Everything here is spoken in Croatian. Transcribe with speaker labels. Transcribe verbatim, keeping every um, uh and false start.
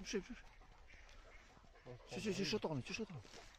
Speaker 1: 睡睡睡，去去去，收到了，去收到了。